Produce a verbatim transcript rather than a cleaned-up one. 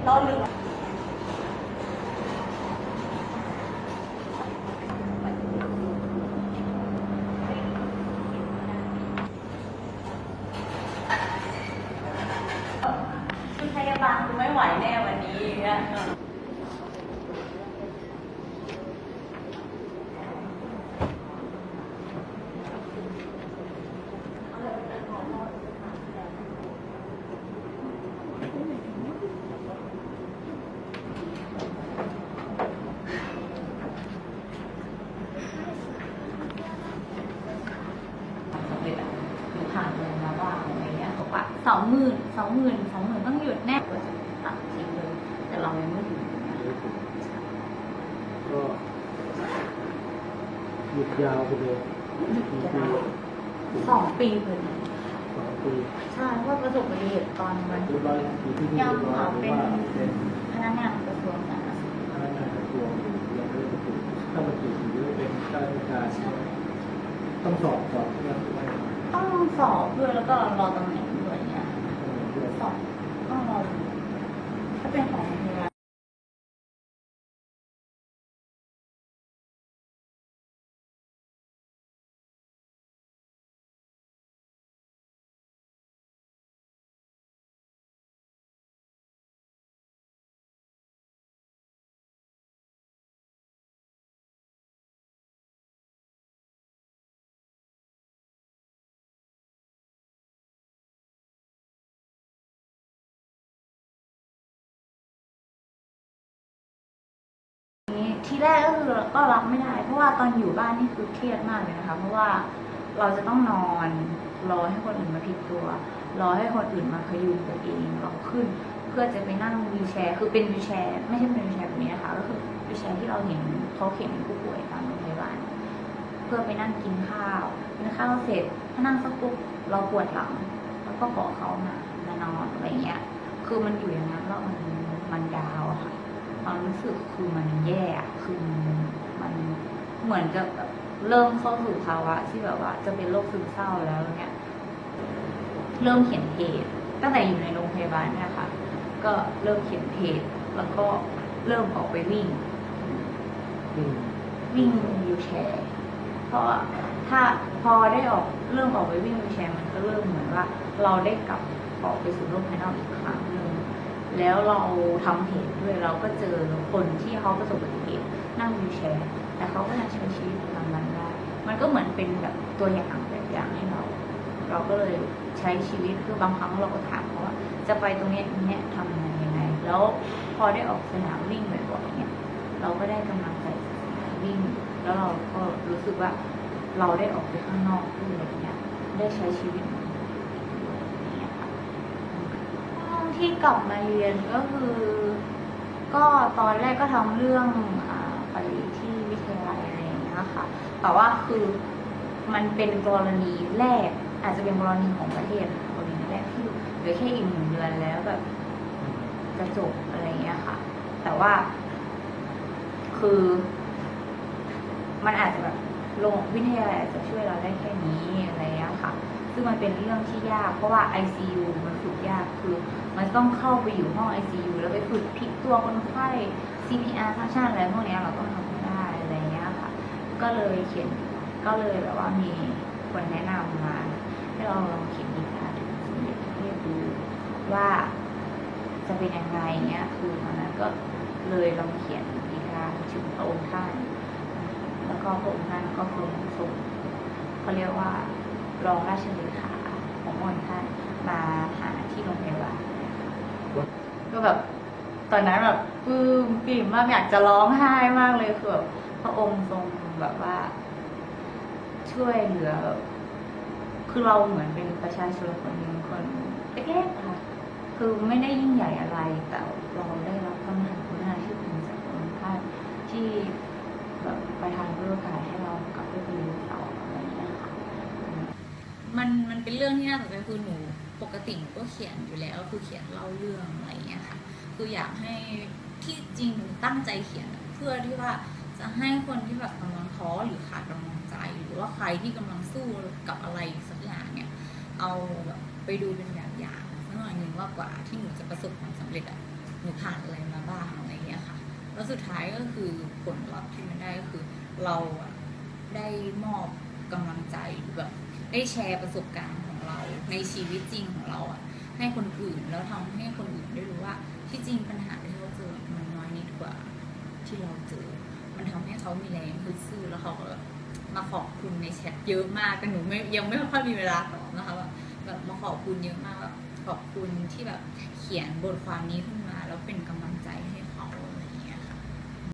เราลืมชุดพยาบาลคือไม่ไหวแน่วันนี้เนี่ยผ่านเลยมาว่าอะไรเงี้ยบอกว่าสองหมื่นสองหมื่นสองหมื่นต้องหยุดแน่ก็จะตัดทิ้งเลยแต่เรายังไม่หยุดก็หยุดยาวไปเลยสองปีเลยสองปีใช่เพราะประสบอุบัติเหตุตอนมันยังเผาเป็นพนักงานกระทรวงสาธารณสุขพนักงานกระทรวงยังไม่ได้บรรจุถ้าบรรจุถือว่าเป็นข้าราชการต้องสอบสอบเรื่องต้องสอบด้วยแล้วก็รอตำแหน่งด้วยเนี่ยสอบต้องรอถ้าเป็นของพยาบาลทีแรกก็คือก็รับไม่ได้เพราะว่าตอนอยู่บ้านนี่คือเครียดมากเลยนะคะเพราะว่าเราจะต้องนอนรอให้คนอื่นมาพลิกตัวรอให้คนอื่นมาพยุงตัวเองเราขึ้นเพื่อจะไปนั่งวีลแชร์คือเป็นวีลแชร์ไม่ใช่เป็นวีลแชร์แบบนี้นะคะก็คือวีลแชร์ที่เราเห็นเขาเข็นผู้ป่วยตามโรงพยาบาลเพื่อไปนั่งกินข้าวกินข้าวเสร็จถ้านั่งสักปุ๊บเราปวดหลังแล้วก็ขอเขามามานอนอะไรเงี้ยคือมันอยู่อย่างนั้นแล้วมันมันยาวค่ะความรู้สึกคือมันแย่คือมันเหมือนจะแบบเริ่มเข้าสู่ภาวะที่แบบว่าจะเป็นโรคซึมเศร้าแล้วเนี่ยเริ่มเขียนเพจตั้งแต่อยู่ในโรงพยาบาลเนี่ยค่ะก็เริ่มเขียนเพจแล้วก็เริ่มออกไปวิ่งวิ่งวีลแชร์เพราะถ้าพอได้ออกเริ่มออกไปวิ่งวีลแชร์มันก็เริ่มเหมือนว่าเราได้กลับออกไปสู่โลกภายนอกอีกครั้งหนึ่งแล้วเราทำเพจด้วยเราก็เจอคนที่เขาประสบอุบัติเหตุนั่งวีลแชร์แต่เขาก็ยังใช้ชีวิตตามนั้นได้มันก็เหมือนเป็นแบบตัวอย่างแบบอย่างให้เราเราก็เลยใช้ชีวิตคือบางครั้งเราก็ถามเขาว่าจะไปตรงนี้ตรงนี้ทำยังไงยังไงแล้วพอได้ออกสนามวิ่งบ่อยๆเนี่ยเราก็ได้กำลังใจสนามวิ่งแล้วเราก็รู้สึกว่าเราได้ออกไปข้างนอกด้วยอะไรเงี้ยได้ใช้ชีวิตที่กลับมาเรียนก็คือก็ตอนแรกก็ทำเรื่องอ่าไปที่วิทยาลัยอะไรอย่างเงี้ยค่ะแต่ว่าคือมันเป็นกรณีแรกอาจจะเป็นกรณีของประเทศกรณีแรกที่เหลือแค่อีกหนึ่งเดือนแล้วแบบจะจบอะไรเงี้ยค่ะแต่ว่าคือมันอาจจะแบบโรงวิทยาลัยอาจจะช่วยเราได้แค่นี้อะไรเงี้ยค่ะซึ่งมันเป็นเรื่องที่ยากเพราะว่า ไอ ซี ยู มันฝึกยากคือมันต้องเข้าไปอยู่ห้อง ไอ ซี ยู แล้วไปฝึกพลิกตัวคนไข้ ซี พี อาร์ ทักชั่นอะไรพวกนี้เราต้องทำไม่ได้อะไรเงี้ยค่ะก็เลยเขียนก็เลยแบบว่ามีคนแนะนำมาให้เราลองเขียนดีกาถึงสมเด็จพระเทพดูว่าจะเป็นยังไงเงี้ยคือตอนนั้นก็เลยลองเขียนดีกาถึงพระองค์ท่านแล้วก็พระองค์ท่านก็ทรงส่งเขาเรียกว่ารองราชเลขาขององค์ท่านมาหาที่โรงพยาบาลก็แบบตอนนั้นแบบปลื้มปิ่มมากอยากจะร้องไห้มากเลยคือแบบพระองค์ทรงแบบว่าช่วยเหลือคือเราเหมือนเป็นประชาชนคนหนึ่งคนเล็กๆค่ะคือไม่ได้ยิ่งใหญ่อะไรแต่เราได้รับคำถามคุณหน้าที่คุณจากองค์ท่านที่แบบประทานโอกาสให้เรากลับไปเรียนต่ออะไรอย่างเงี้ยค่ะมันมันเป็นเรื่องที่น่าสนใจคือหนูปกติหนูก็เขียนอยู่แล้วคือเขียนเล่าเรื่องอะไรอย่างเงี้ยค่ะคืออยากให้ที่จริงหนูตั้งใจเขียนเพื่อที่ว่าจะให้คนที่แบบกำลังท้อหรือขาดกำลังใจหรือว่าใครที่กำลังสู้กับอะไรสักอย่างเนี่ยเอาแบบไปดูเป็นแบบอย่างสักหน่อยหนึ่งว่ากว่าที่หนูจะประสบความสำเร็จอ่ะหนูผ่านอะไรมาบ้างอะไรเงี้ยค่ะแล้วสุดท้ายก็คือผลลัพธ์ที่มันได้ก็คือเราอะได้มอบกำลังใจแบบได้แชร์ประสบการณ์ของเราในชีวิตจริงของเราอะให้คนอื่นแล้วทำให้คนอื่นได้รู้ว่าที่จริงปัญหาที่เขาเจอมันน้อยนิดกว่าที่เราเจอมันทำให้เขามีแรงฮึดสู้แล้วเขาก็มาขอบคุณในแชทเยอะมากแต่หนูไม่ยังไม่ค่อยมีเวลาตอบนะคะว่าแบบมาขอบคุณเยอะมากแบบขอบคุณที่แบบเขียนบทความนี้ขึ้นมาแล้วเป็นกำ